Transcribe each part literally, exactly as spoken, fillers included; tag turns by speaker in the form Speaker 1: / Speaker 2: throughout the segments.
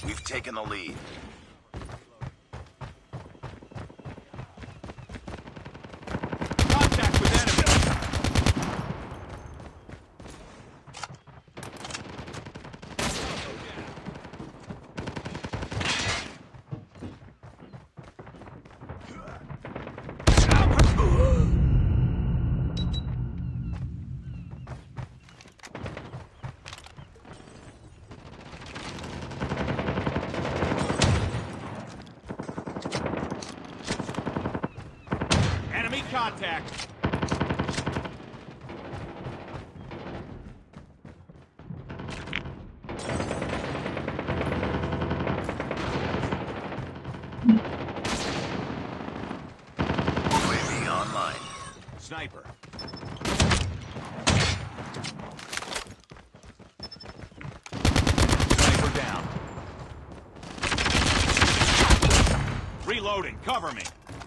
Speaker 1: We've taken the lead.
Speaker 2: Contact with enemy. Enemy contact.
Speaker 1: U A V online.
Speaker 2: Sniper. Sniper down. Reloading. Cover me.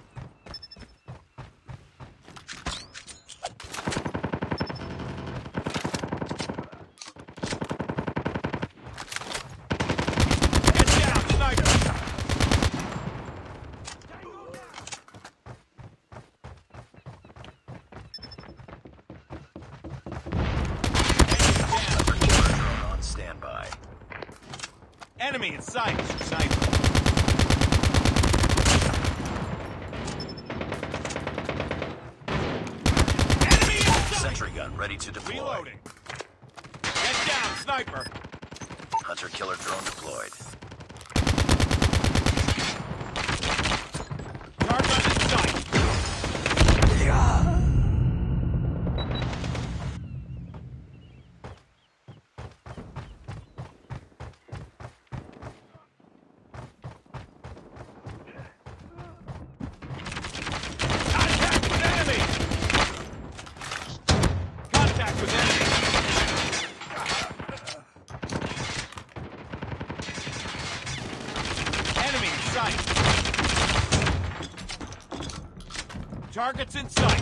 Speaker 2: Get down, sniper.
Speaker 1: Drone on standby.
Speaker 2: Enemy in sight. Sniper. Enemy in sight.
Speaker 1: Sentry gun ready to deploy.
Speaker 2: Reloading. Get down, sniper.
Speaker 1: Hunter killer drone deployed.
Speaker 2: Target in sight. Contact with enemy. Contact with enemy. Enemy in sight. Targets in sight.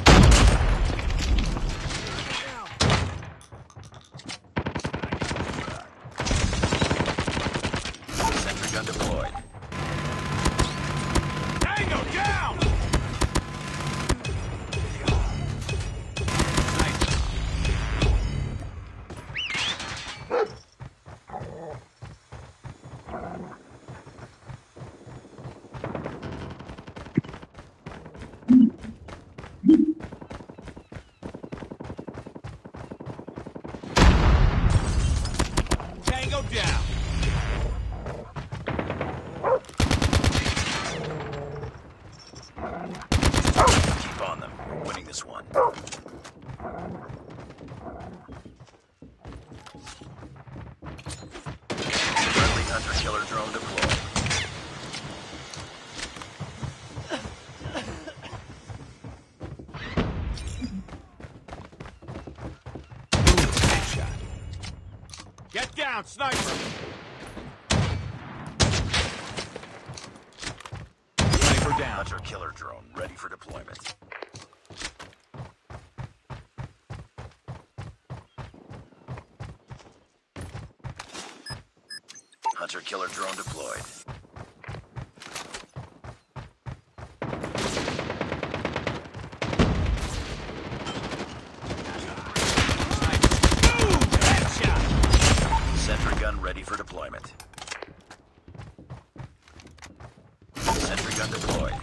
Speaker 1: Sentry gun deployed.
Speaker 2: Tango down! Sniper. Tango down.
Speaker 1: Keep on them. We're winning this one. Friendly hunter killer drone deployed.
Speaker 2: Headshot. Get down, sniper. Sniper down.
Speaker 1: Hunter killer drone ready for deployment. Hunter killer drone deployed.
Speaker 2: Boom! Headshot.
Speaker 1: Sentry gun ready for deployment. Sentry gun deployed.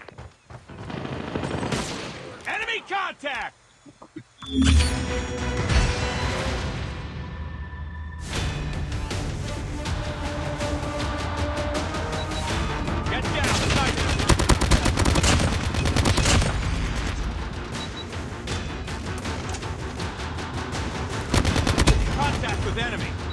Speaker 2: Enemy contact. Get down, sniper. Contact with enemy.